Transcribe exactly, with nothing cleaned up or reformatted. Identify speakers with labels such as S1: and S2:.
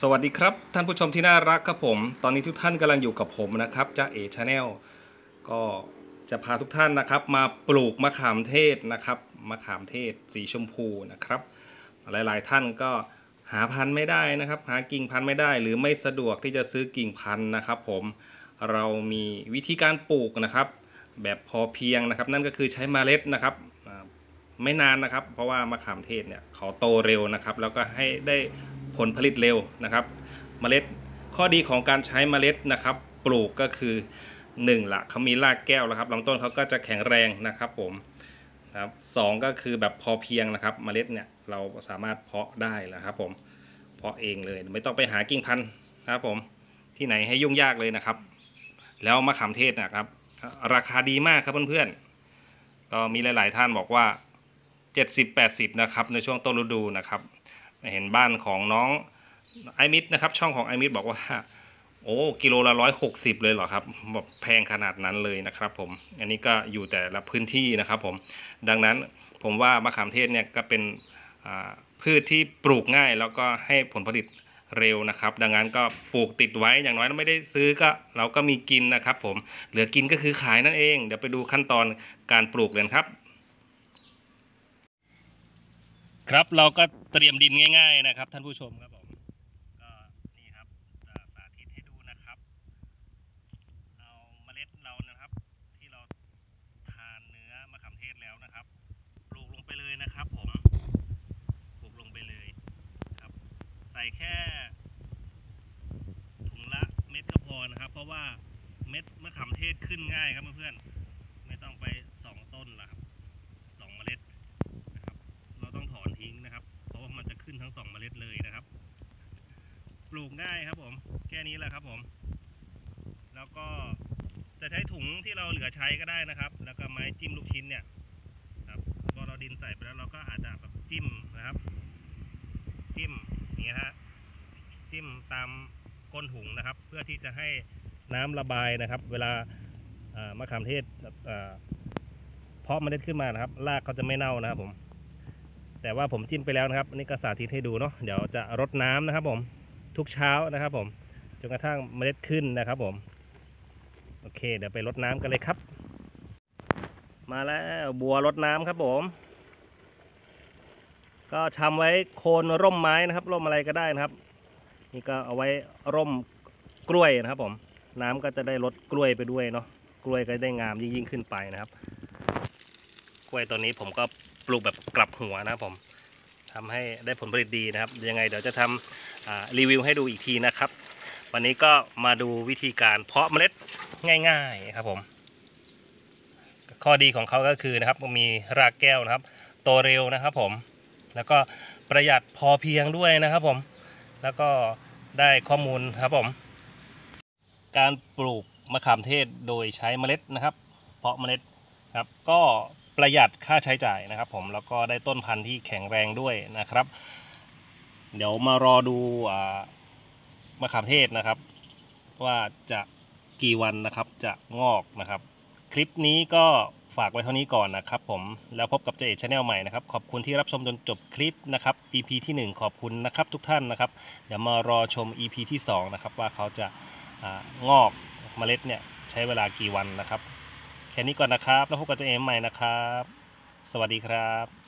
S1: สวัสดีครับท่านผู้ชมที่น่ารักครับผมตอนนี้ทุกท่านกำลังอยู่กับผมนะครับจ้าเอชาแนลก็จะพาทุกท่านนะครับมาปลูกมะขามเทศนะครับมะขามเทศสีชมพูนะครับหลายๆท่านก็หาพันธุ์ไม่ได้นะครับหากิ่งพันธุ์ไม่ได้หรือไม่สะดวกที่จะซื้อกิ่งพันธุ์นะครับผมเรามีวิธีการปลูกนะครับแบบพอเพียงนะครับนั่นก็คือใช้เมล็ดนะครับไม่นานนะครับเพราะว่ามะขามเทศเนี่ยเขาโตเร็วนะครับแล้วก็ให้ได้ผลผลิตเร็วนะครับเมล็ดข้อดีของการใช้เมล็ดนะครับปลูกก็คือหนึ่งละเขามีรากแก้วแล้วครับลำต้นเขาก็จะแข็งแรงนะครับผมครับสองก็คือแบบพอเพียงนะครับเมล็ดเนี่ยเราสามารถเพาะได้แล้วครับผมเพาะเองเลยไม่ต้องไปหากิ่งพันธุ์นะครับผมที่ไหนให้ยุ่งยากเลยนะครับแล้วมะขามเทศนะครับราคาดีมากครับเพื่อนๆก็มีหลายๆท่านบอกว่าเจ็ดสิบ แปดสิบนะครับในช่วงต้นฤดูนะครับเห็นบ้านของน้องไอมิดนะครับช่องของไอมิดบอกว่าโอ้กิโลละร้อยหกสิบเลยเหรอครับแบบแพงขนาดนั้นเลยนะครับผมอันนี้ก็อยู่แต่ละพื้นที่นะครับผมดังนั้นผมว่ามะขามเทศเนี่ยก็เป็นพืชที่ปลูกง่ายแล้วก็ให้ผลผลิตเร็วนะครับดังนั้นก็ปลูกติดไว้อย่างน้อยเราไม่ได้ซื้อก็เราก็มีกินนะครับผมเหลือกินก็คือขายนั่นเองเดี๋ยวไปดูขั้นตอนการปลูกเลยครับครับเราก็เตรียมดินง่ายๆนะครับท่านผู้ชมครับผมก็นี่ครับสาธิตให้ดูนะครับเอาเมล็ดเรานะครับที่เราทานเนื้อมะขามเทศแล้วนะครับปลูกลงไปเลยนะครับผมปลูกลงไปเลยครับใส่แค่ถุงละเม็ดก็พอนะครับเพราะว่าเม็ดมะขามเทศขึ้นง่ายครับเพื่อนๆไม่ต้องไปสองต้นละครับสองเมล็ดเราต้องถอนทิ้งนะครับเพราะว่ามันจะขึ้นทั้งสองเมล็ดเลยนะครับปลูกง่ายครับผมแค่นี้แหละครับผมแล้วก็จะใช้ถุงที่เราเหลือใช้ก็ได้นะครับแล้วก็ไม้จิ้มลูกชิ้นเนี่ยครับพอเราดินใส่ไปแล้วเราก็อาจจะแบบจิ้มนะครับจิ้มอย่างเงี้ยฮะจิ้มตามก้นถุงนะครับเพื่อที่จะให้น้ำระบายนะครับเวลามะขามเทศเพาะเมล็ดขึ้นมานะครับรากเขาจะไม่เน่านะครับผมแต่ว่าผมจิ้มไปแล้วนะครับอันนี้ก็สาธิตให้ดูเนาะเดี๋ยวจะรดน้ำนะครับผมทุกเช้านะครับผมจนกระทั่งเมล็ดขึ้นนะครับผมโอเคเดี๋ยวไปรดน้ำกันเลยครับมาแล้วบัวรดน้ำครับผมก็ทำไว้โคนร่มไม้นะครับร่มอะไรก็ได้นะครับนี่ก็เอาไว้ร่มกล้วยนะครับผมน้ำก็จะได้รดกล้วยไปด้วยเนาะกล้วยก็ได้งามยิ่งขึ้นไปนะครับกล้วยตัวนี้ผมก็ปลูกแบบกลับหัวนะครับผมทำให้ได้ผลผลิตดีนะครับยังไงเดี๋ยวจะทำรีวิวให้ดูอีกทีนะครับวันนี้ก็มาดูวิธีการเพาะเมล็ดง่ายๆครับผมข้อดีของเขาก็คือนะครับมีรากแก้วนะครับโตเร็วนะครับผมแล้วก็ประหยัดพอเพียงด้วยนะครับผมแล้วก็ได้ข้อมูลครับผมการปลูกมะขามเทศโดยใช้เมล็ดนะครับเพาะเมล็ดครับก็ประหยัดค่าใช้จ่ายนะครับผมแล้วก็ได้ต้นพันธุ์ที่แข็งแรงด้วยนะครับเดี๋ยวมารอดูมะขามเทศนะครับว่าจะกี่วันนะครับจะงอกนะครับคลิปนี้ก็ฝากไว้เท่านี้ก่อนนะครับผมแล้วพบกับเจเอกชาแนลใหม่นะครับขอบคุณที่รับชมจนจบคลิปนะครับ อี พี ที่หนึ่งขอบคุณนะครับทุกท่านนะครับเดี๋ยวมารอชม อี พี ที่สองนะครับว่าเขาจะงอกเมล็ดเนี่ยใช้เวลากี่วันนะครับแค่นี้ก่อนนะครับแล้วพบกับเจเอกใหม่นะครับสวัสดีครับ